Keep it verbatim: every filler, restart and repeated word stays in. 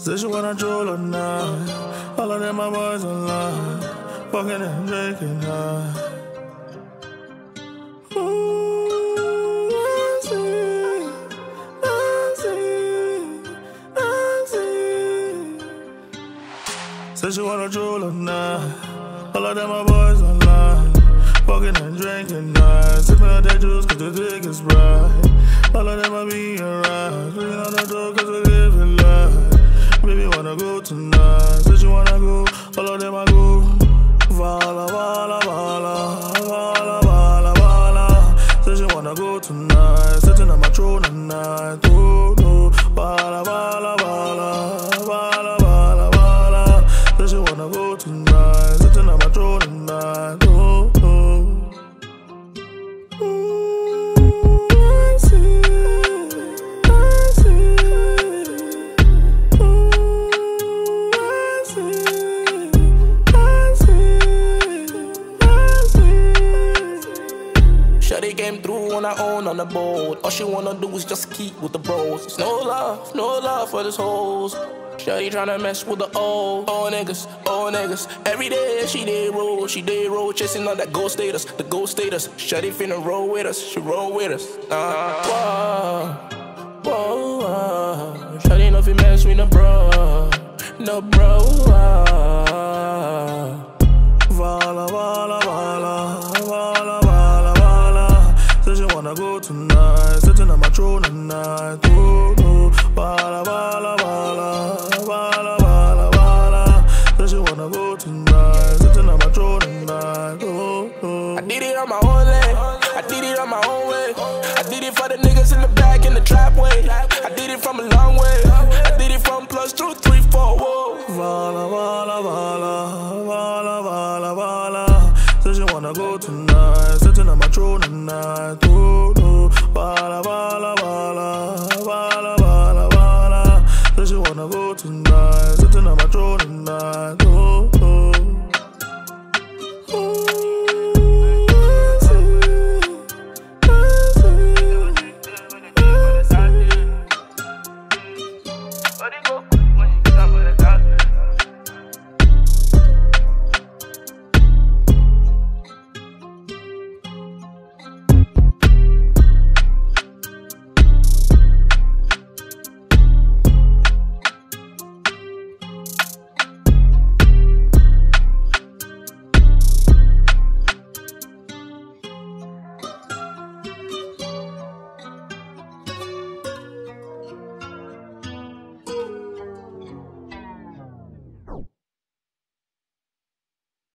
Said she wanna drool all night. All of them my boys online, fucking and drinking high. Ooh, I see, I see, I see. Said she wanna drool all night. All of them my boys online, fucking and drinking high. Sipping out that juice cause the dick is bright. All of them I be alright. Drinking on the door cause we living life. Baby wanna go tonight. Said you wanna go, all of them I go. Vala, vala, vala, vala, vala, vala. Said you wanna go tonight. Sitting on my throne tonight. Oh no, vala, vala, vala, vala, vala, vala. Said you wanna go tonight. Sitting on my throne tonight. Oh no. Shawty came through on her own on the boat. All she wanna do is just keep with the bros. It's no love, no love for this hoes. Shawty tryna mess with the old, old niggas, old niggas. Every day she did roll, she did roll, chasing on that gold status, the gold status. Shawty finna roll with us, she roll with us. Uh, whoa, whoa, whoa. Shawty know if you mess with no bro, no bro. Uh. Vala, vala, vala, vala, vala, vala. Said she wanna go tonight, sitting on my throne tonight. Oh no, vala, vala, vala, vala, vala, vala. Said she wanna go tonight, sitting on my throne tonight. Oh no. I did it on my own leg, I did it on my own way. I did it for the niggas in the back in the trap way. I did it from a long way, I did it from plus two.